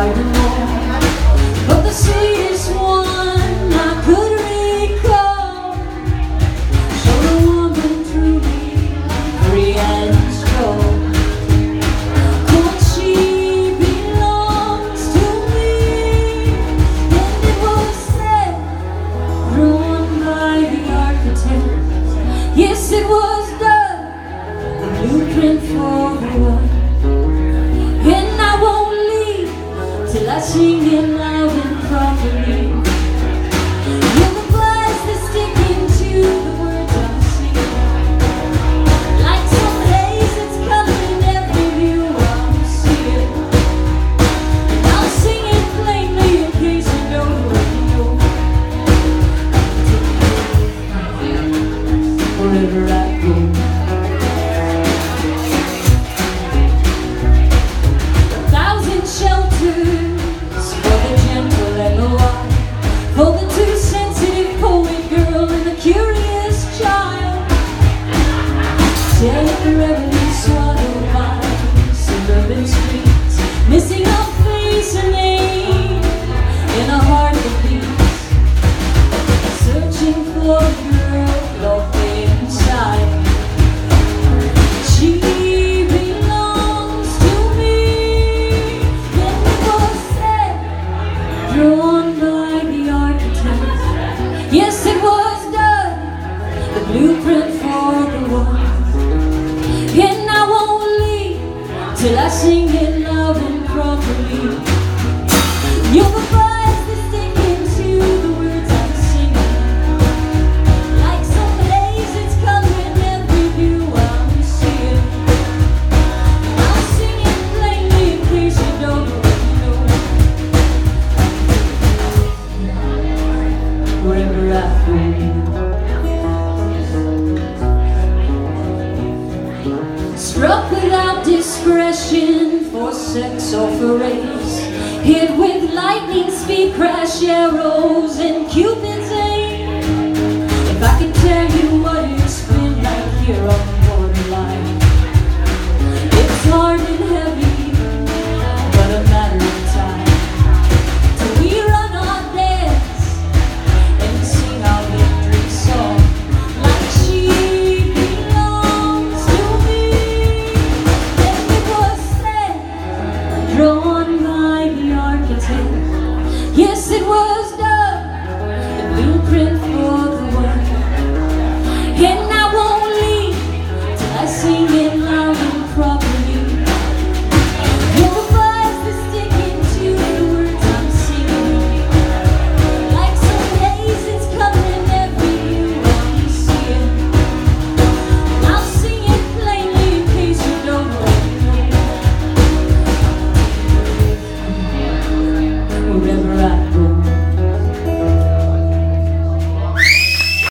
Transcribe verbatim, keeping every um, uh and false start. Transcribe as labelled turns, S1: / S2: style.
S1: tried them all, but the sweetest one I could recall showed a woman truly free and strong. Cause she belongs to me, and it was said, drawn by the architect. Yes, it was done, a blueprint for the one. And I won't leave till I sing it loud and properly. You're the words that stick into the words I'm singing, like some haze that's coloring every view I'm seeing. And I'll sing it plainly in case you don't already know. Wherever I go, shelters for the gentle and the wild, for the too sensitive poet girl and the curious child. Temporarily swallowed by suburban streets, missing a face, a name, and a heart that beats, searching for a girl locked inside. She drawn by the architect. Yes, it was done, the blueprint for the one. And I won't leave till I sing it loud and properly. You're the words that stick into the words I'm singing, like some haze that's coloring every view I'm seeing. I'll sing it plainly in case you don't already know. Wherever I go, struck without discretion for sex or for race, hit with lightning speed crash arrows and Cupid's